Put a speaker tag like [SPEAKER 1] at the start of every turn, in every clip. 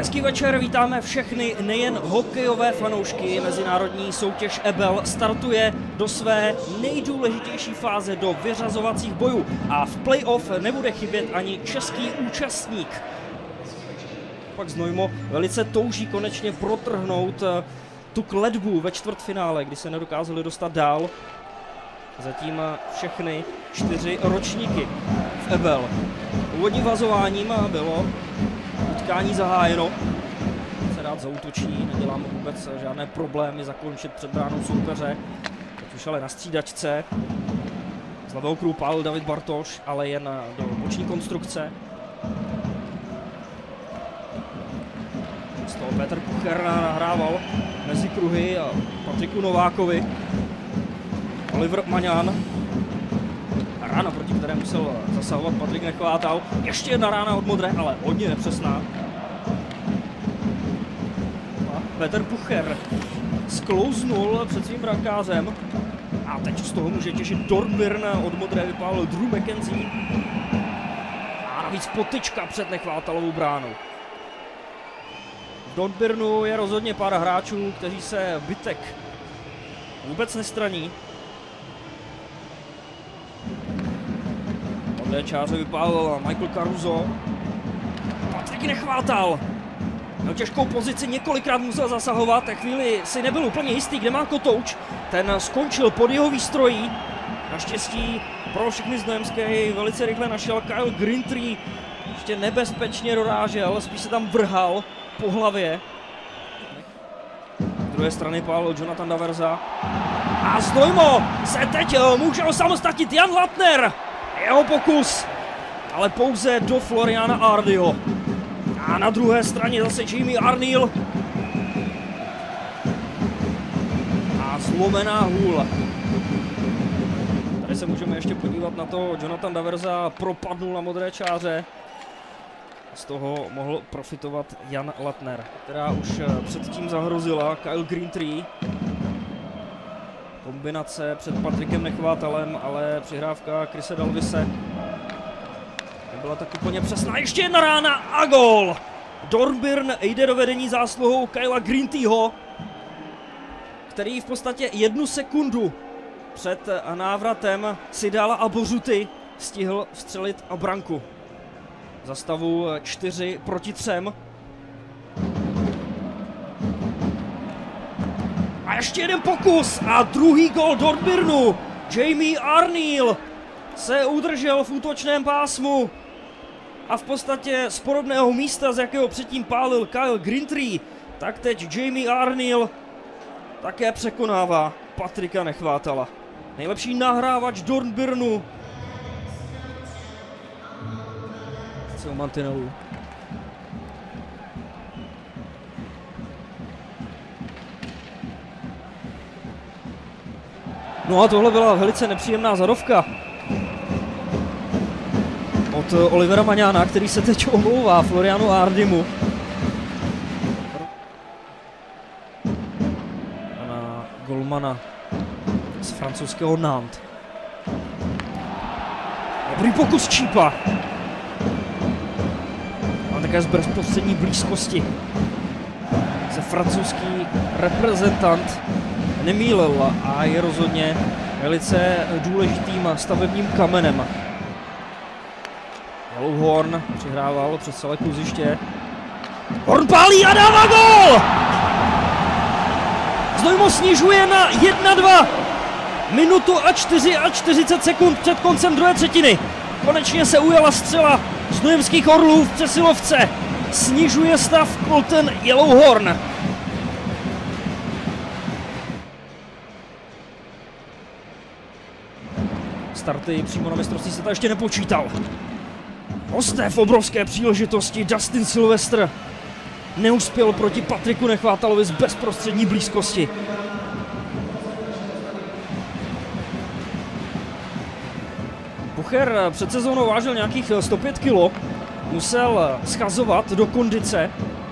[SPEAKER 1] Hezký večer, vítáme všechny, nejen hokejové fanoušky. Mezinárodní soutěž EBEL startuje do své nejdůležitější fáze, do vyřazovacích bojů. A v playoff nebude chybět ani český účastník. Pak Znojmo velice touží konečně protrhnout tu kletbu ve čtvrtfinále, kdy se nedokázali dostat dál. Zatím všechny 4 ročníky v EBEL. Úvodním vazováním bylo utkání zahájeno. Se rád zaútočí, neděláme vůbec žádné problémy zakončit před bránou soupeře. Teď už ale na střídačce. Z levého kruhu pálil David Bartoš, ale jen do boční konstrukce. Z toho Petr Pucher nahrával mezi kruhy a Patriku Novákovi. Oliver Maňan. Rána, proti které musel zasahovat Patrik Nechvátal. Ještě jedna rána od modré, ale hodně nepřesná. A Petr Pucher sklouznul před svým brankářem. A teď z toho může těšit Dornbirn, od modré vypálil Drew McKenzie. A navíc potyčka před Nechvátalovou bránou. V Dornbirnu je rozhodně pár hráčů, kteří se bitek vůbec nestraní. Čáře vypálil Michael Caruso. Patrik Nechvátal měl těžkou pozici, několikrát musel zasahovat, a chvíli si nebyl úplně jistý, kde má Kotouč. Ten skončil pod jeho výstrojí. Naštěstí pro všechny znojemské velice rychle našel Kyle Greentree. Ještě nebezpečně dorážel, spíš se tam vrhal po hlavě. Z druhé strany pálil Jonathan Daverza. A Znojmo se teď může osamostatnit Jan Latner. Jeho pokus, ale pouze do Floriana Ardyho. A na druhé straně zase Jamie Arneal. A zlomená hůl. Tady se můžeme ještě podívat na to, Jonathan Daverza propadnul na modré čáře. Z toho mohl profitovat Jan Latner, která už předtím zahrozila Kyle Greentree. Kombinace před Patrikem Nechvátalem, ale přihrávka Chrise Dalvise nebyla tak úplně přesná. Ještě jedna rána a gól! Dornbirn jde do vedení zásluhou Kyla Greenteeho, který v podstatě 1 sekundu před návratem Sidala a Bořuty stihl vstřelit a branku. Za stavu 4-3. A ještě jeden pokus a druhý gól Dornbirnu. Jamie Arneal se udržel v útočném pásmu a v podstatě z podobného místa, z jakého předtím pálil Kyle Greentree, tak teď Jamie Arneal také překonává Patrika Nechvátala. Nejlepší nahrávač Dornbirnu. U mantinelů. No a tohle byla velice nepříjemná zadovka od Olivera Maňána, který se teď omlouvá Florianu Ardymu. A na golmana z francouzského Nantes. Dobrý pokus Čípa. A také z bezprostřední blízkosti se francouzský reprezentant nemýlil a je rozhodně velice důležitým stavebním kamenem. Horn přihrával přes celé kluziště. Horn pálí a dává gól! Znojmo snižuje na 1-2. Minutu a 40 sekund před koncem druhé třetiny. Konečně se ujala střela znojemských orlů v přesilovce. Snižuje stav Colton Yellowhorn. Starty přímo na mistrovství světa ještě nepočítal. Hosté v obrovské příležitosti Dustin Sylvester neuspěl proti Patriku Nechvátalovi z bezprostřední blízkosti. Pucher před sezónou vážil nějakých 105 kg, musel schazovat do kondice.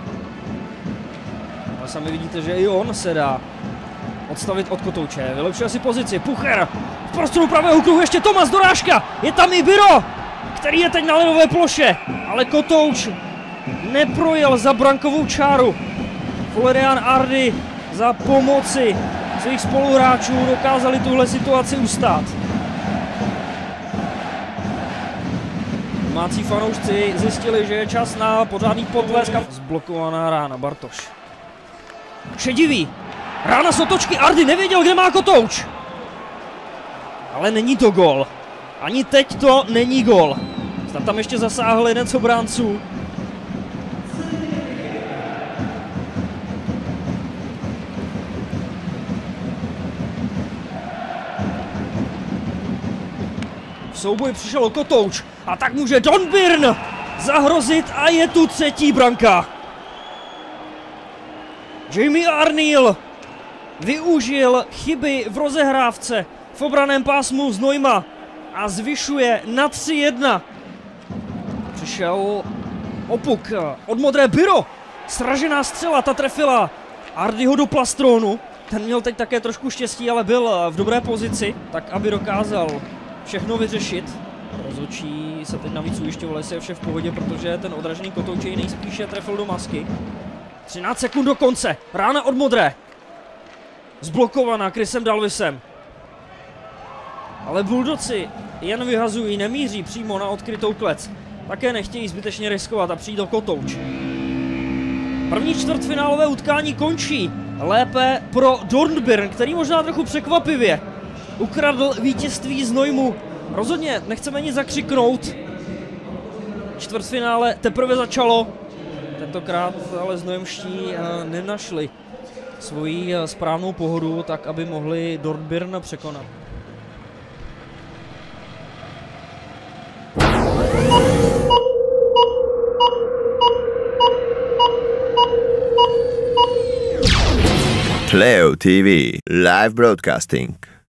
[SPEAKER 1] Ale sami vidíte, že i on se dá odstavit od Kotouče. Vylepšuje si pozici. Pucher v prostoru pravého kruhu, ještě Tomas dorážka. Je tam i Biro, který je teď na ledové ploše. Ale Kotouč neprojel za brankovou čáru. Florian Hardy za pomoci svých spoluhráčů dokázali tuhle situaci ustát. Domácí fanoušci zjistili, že je čas na pořádný potlesk a zblokovaná rána. Bartoš. Šedivý. Rána z otočky. Hardy nevěděl, kde má kotouč. Ale není to gol. Ani teď to není gol. Snad tam ještě zasáhl jeden z obránců. V souboji přišel o kotouč a tak může Dornbirn zahrozit a je tu třetí branka. Jamie Arniel využil chyby v rozehrávce v obranném pásmu Znojma a zvyšuje na 3-1. Přišel opuk od modré Biro. Sražená střela, ta trefila Hardyho do plastronu. Ten měl teď také trošku štěstí, ale byl v dobré pozici, tak aby dokázal všechno vyřešit. Rozhodčí se teď navíc ujišťoval, jestli je vše v pohodě, protože ten odražený kotoučej nejspíše trefil do masky. 13 sekund do konce, rána od modré. Zblokovaná Chrisem Dalvisem. Ale Bulldoci jen vyhazují, nemíří přímo na odkrytou klec. Také nechtějí zbytečně riskovat a přijít o kotouč. První čtvrtfinálové utkání končí. Lépe pro Dornbirn, který možná trochu překvapivě ukradl vítězství Znojmu. Rozhodně nechceme nic zakřiknout. Čtvrtfinále teprve začalo. Tentokrát ale znojemští nenašli svoji správnou pohodu, tak aby mohli Dornbirn překonat.
[SPEAKER 2] Pleo TV Live Broadcasting.